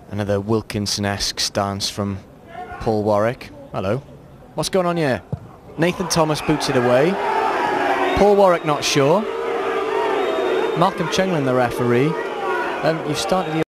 Another Wilkinson-esque stance from Paul Warwick. Hello. What's going on here? Nathan Thomas boots it away. Paul Warwick not sure. Malcolm Chang, the referee. You've started the